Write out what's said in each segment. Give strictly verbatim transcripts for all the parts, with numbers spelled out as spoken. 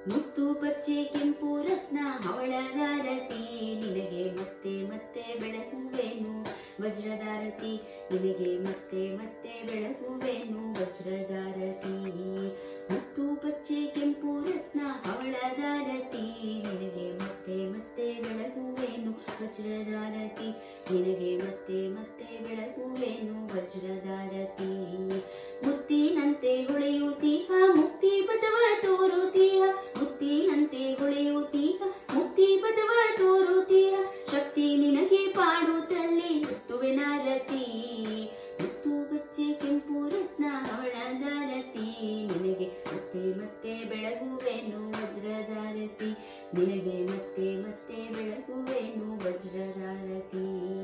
ಮುತ್ತು ಪಚ್ಚೆ ಕೆಂಪು ರತ್ನ ಹವಳದಾರತಿ ನಿನಗೆ ಮತ್ತೆ ಮತ್ತೆ ಬೆಳಗುವೆನು ವಜ್ರದಾರತಿ ನಿನಗೆ ಮತ್ತೆ ಮತ್ತೆ ಬೆಳಗುವೆನು ವಜ್ರದಾರತಿ ಮುತ್ತು ಪಚ್ಚೆ ಕೆಂಪು ರತ್ನ ಹವಳದಾರತಿ ನಿನಗೆ ಮತ್ತೆ ಮತ್ತೆ ಬೆಳಗುವೆನು ವಜ್ರದಾರತಿ ನಿನಗೆ ಮತ್ತೆ ಮತ್ತೆ ಬೆಳಗುವೆನು ವಜ್ರದಾರತಿ ಮುತ್ತಿನಂತೆ ಹೊಳೆಯುತ್ತೀಹ ಮುಕ್ತಿ ಪಥವ ತೋರುತ್ತೀಹ ಮುತ್ತಿನಂತೆ ಹೊಳೆಯುತ್ತೀಹ ಮುಕ್ತಿ ಪಥವ ತೋರುತ್ತೀಹ ಶಕ್ತಿ ನಿನಗೆ ಪಾಡುತ್ತಲ್ಲಿ ಮುತ್ತುವೆನಾರತಿ ಮುತ್ತು ಪಚ್ಚೆ ಕೆಂಪು ರತ್ನ ಹವಳದಾರತಿ ನಿನಗೆ ಮತ್ತೆ ಮತ್ತೆ ಬೆಳಗುವೆನು ವಜ್ರದಾರತಿ ನಿನಗೆ ಮತ್ತೆ ಮತ್ತೆ ಬೆಳಗುವೆನು ವಜ್ರದಾರತಿ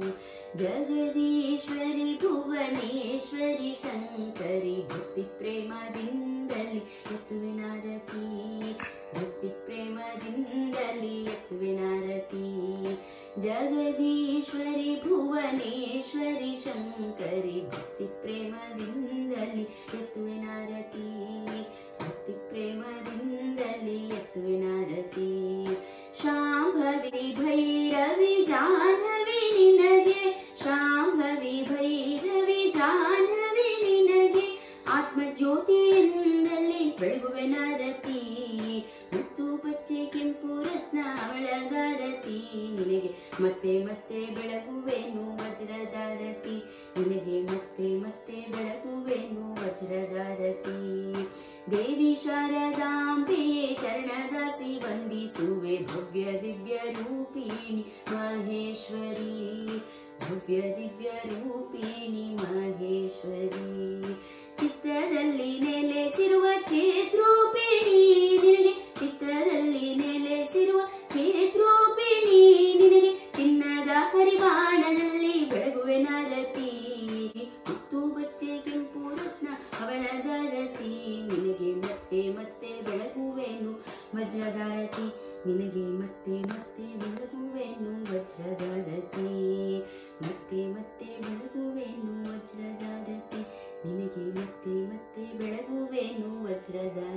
ಜಗದೀಶ್ವರಿ ಭುವನೇಶ್ವರಿ ಶಂಕರಿ ಭಕ್ತಿ ಪ್ರೇಮದಿಂದಲಿ ಎತ್ತುವೆನಾರತಿ ಭಕ್ತಿ ಪ್ರೇಮದಿಂದಲಿ ಎತ್ತುವೆನಾರತಿ ಜಗದೀಶ್ವರಿ ಭುವನೇಶ್ವರಿ ಶಂಕರಿ ಭಕ್ತಿ ಪ್ರೇಮದಿಂದಲಿ ಎತ್ತುವೆನಾರತಿ ಭಕ್ತಿ ಪ್ರೇಮದಿಂದಲಿ ಎತ್ತುವೆನಾರತಿ ಶಾಂಭವಿ ಭೈರವಿ ಜಾಹ್ನವಿ ನಿನಗೆ ಶಾಂಭವಿ ಭೈರವಿ ಜಾಹ್ನವಿ ನಿನಗೆ ಆತ್ಮಜ್ಯೋತಿಯಿಂದಲೇ ಬೆಳಗುವೆನಾರತಿ ಮುತ್ತು ಪಚ್ಚೆ ಕೆಂಪು ರತ್ನ ಹವಳದಾರತಿ ನಿನಗೆ ಮತ್ತೆ ಮತ್ತೆ ಬೆಳಗುವೆನು ವಜ್ರದಾರತಿ ನಿನಗೆ ಮತ್ತೆ ಮತ್ತೆ ಬೆಳಗುವೆನು ವಜ್ರದಾರತಿ ದೇವಿ ಶಾರದಾಂಬೆಯೇ ಚರಣದಾಸಿ ವಂದಿಸುವೆ ಭವ್ಯ ದಿವ್ಯ ರೂಪಿಣಿ ಮಹೇಶ್ವರಿ ಭವ್ಯ ದಿವ್ಯ ರೂಪಿಣಿ ಮಹೇಶ್ವರಿ ಚಿತ್ತದಲ್ಲಿ ನೆಲೆಸಿರುವ ಚೇದ್ರೂಪಿಣಿ ನಿನಗೆ ಚಿತ್ತದಲ್ಲಿ ನೆಲೆಸಿರುವ ಚೇದ್ರೂಪಿಣಿ ನಿನಗೆ ಚಿನ್ನದ ಹರಿವಾಣದಲ್ಲಿ ಬೆಳಗುವೆನಾರತಿ ಮುತ್ತು ಪಚ್ಚೆ ಕೆಂಪು ರತ್ನ ಹವಳದಾರತಿ ನಿನಗೆ ಮತ್ತೆ ಮತ್ತೆ ಬೆಳಗುವೆನು ವಜ್ರದಾರತಿ ನಿನಗೆ ಮತ್ತೆ ಮತ್ತೆ ಬೆಳಗುವೆನು ವಜ್ರದಾರತಿ ಮತ್ತೆ ಮತ್ತೆ ಬೆಳಗುವೆನು ವಜ್ರದಾರತಿ ನಿನಗೆ ಮತ್ತೆ ಮತ್ತೆ ಬೆಳಗುವೆನು ವಜ್ರದಾರತಿ।